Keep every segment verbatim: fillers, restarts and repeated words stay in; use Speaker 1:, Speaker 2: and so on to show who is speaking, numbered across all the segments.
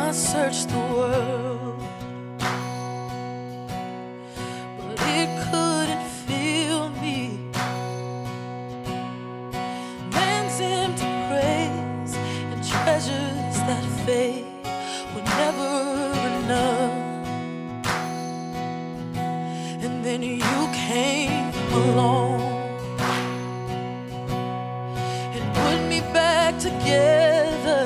Speaker 1: I searched the world, but it couldn't fill me. Man's empty praise and treasures that fade were never enough. And then you came along and put me back together.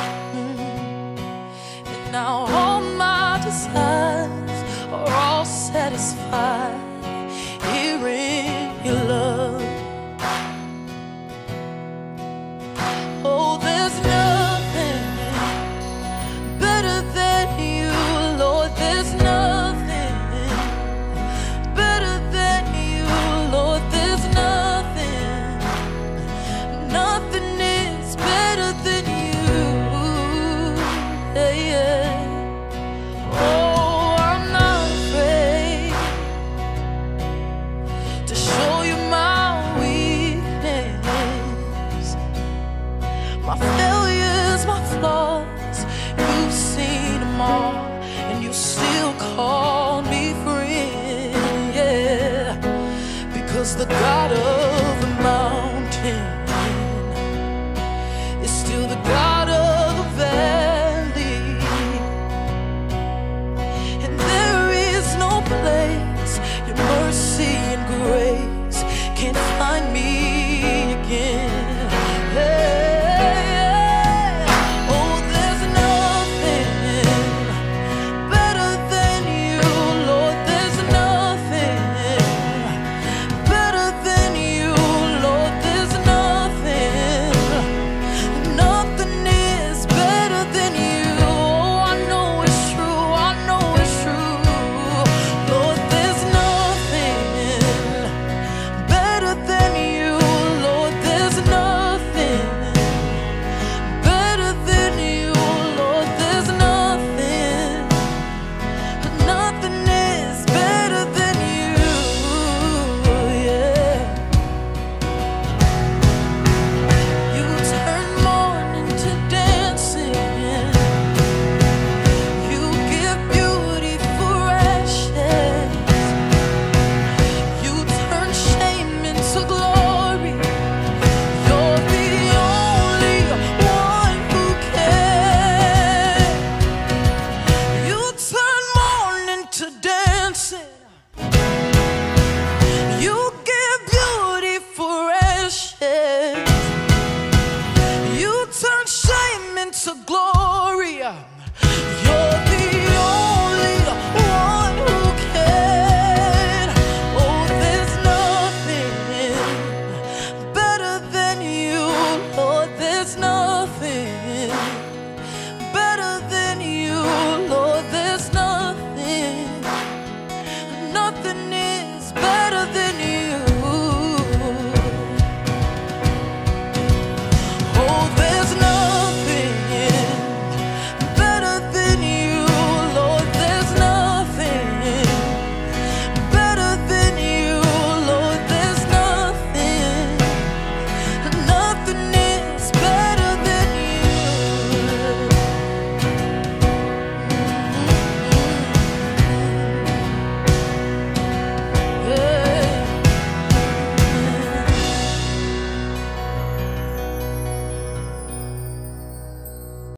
Speaker 1: Now all my desires are all satisfied here in your love. Oh, there's nothing better than you, Lord. There's nothing better than you, Lord. There's nothing, nothing is better than you. Yeah, yeah. My failures, my flaws, you've seen them all, and you still call me friend, yeah, because the God of